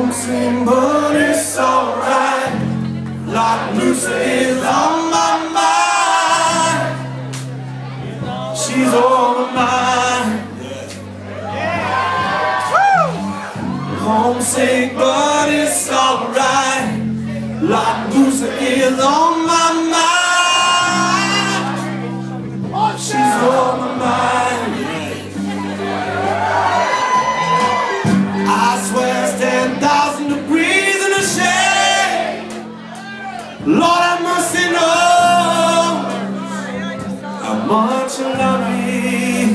Homesick, but it's alright. Like Lucy is on my mind. She's all mine. Homesick, but it's alright. Like Lucy is on my mind. She's on my mind. I swear it's 10,000 degrees in the shade. Lord have mercy knows how much I love you.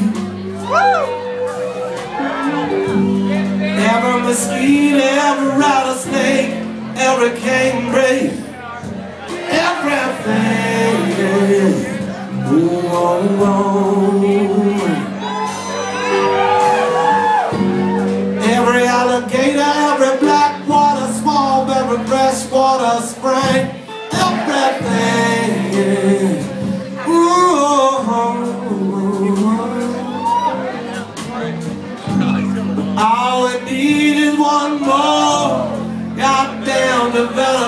Every mosquito, every rattlesnake, every canebrake, everything. Ooh, oh, oh. Every alligator, every black water swamp, every freshwater spring, everything. Ooh, all we need is one more goddamn development.